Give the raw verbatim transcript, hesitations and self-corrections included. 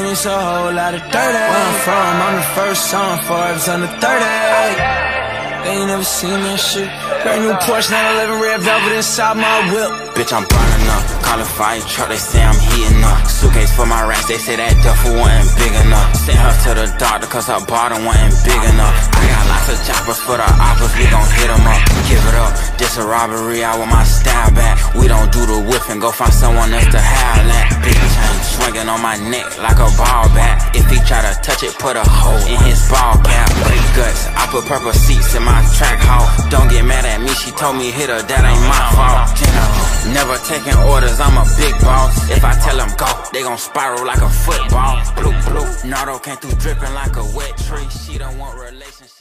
me, it's a whole lot of dirty. Where I'm from, I'm the first song Forbes under thirty. They ain't never seen that shit. Brand new Porsche nine eleven red velvet inside my whip. Bitch, I'm burning up. Call a fire truck, they say I'm heating up. Suitcase for my racks, they say that duffel wasn't big enough. Sent her to the doctor cause her bottom wasn't big enough. I got lots of choppers for the oppas, we gon' hit them up. Give it up, this a robbery, I want my style back. We don't do the whiff and go find someone else to howl at. Big chain swinging on my neck like a ball bat. If he try to touch it, put a hole in his ball cap. Break guts, I put purple seats in my track hall. Don't get mad at me, she told me hit her, that ain't my fault. General, never taking orders, I'm a big boss. If I tell them go, they gon' spiral like a football. Blue, blue, Nardo came through dripping like a wet tree. She don't want relationship.